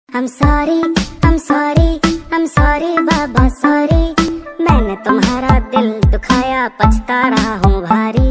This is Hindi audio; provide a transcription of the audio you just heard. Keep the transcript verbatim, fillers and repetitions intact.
I'm sorry, I'm sorry, I'm sorry बाबा सॉरी, मैंने तुम्हारा दिल दुखाया, पछता रहा हूँ भारी।